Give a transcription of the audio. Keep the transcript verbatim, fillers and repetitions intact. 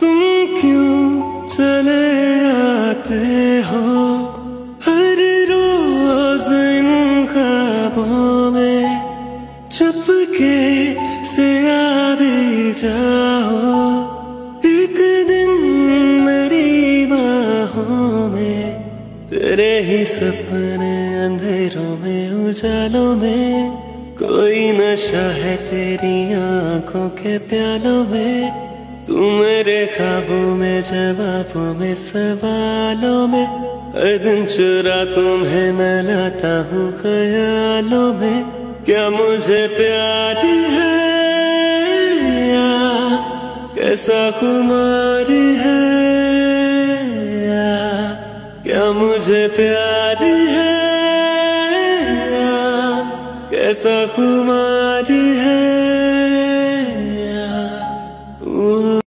तुम क्यों चले आते हो हर रोज इन ख्वाबों में, चुपके से आ भी जाओ एक दिन मेरी बाहों में। तेरे ही सपने अंधेरों में उजालों में, कोई नशा है तेरी आंखों के प्यालों में। तू मेरे ख्वाबों में, जवाबों में, सवालों में, हर दिन चुरा तुम्हें मैं लाता हूँ ख्यालों में। क्या मुझे प्यार है या कैसा खुमार है, या क्या मुझे प्यार है या कैसा खुमार है।